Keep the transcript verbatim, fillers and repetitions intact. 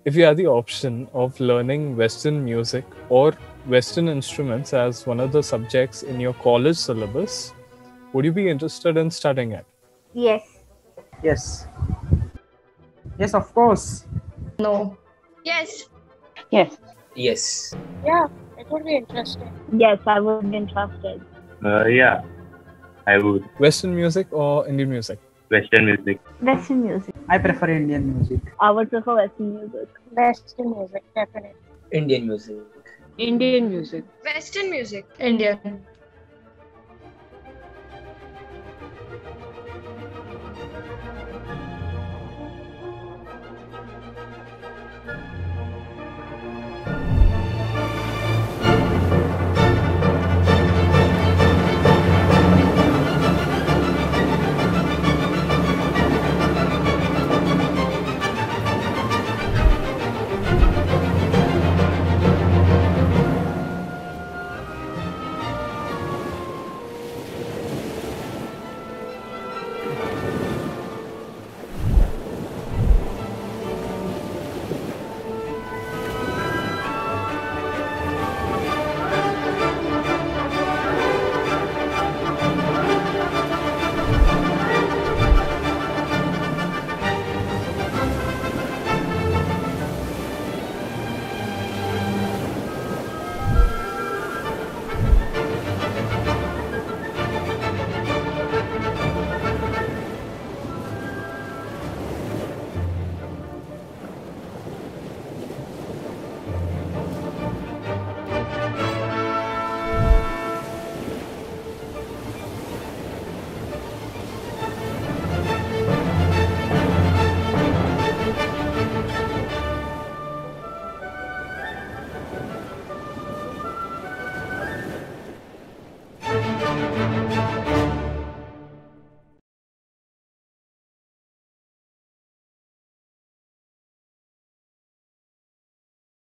If you had the option of learning Western music or Western instruments as one of the subjects in your college syllabus, would you be interested in studying it? Yes. Yes. Yes, of course. No. Yes. Yes. Yes. Yeah, it would be interesting. Yes, I would be interested. Uh, yeah, I would. Western music or Indian music? Western music. Western music. I prefer Indian music. I would prefer Western music. Western music, definitely. Indian music. Indian music. Western music. Indian.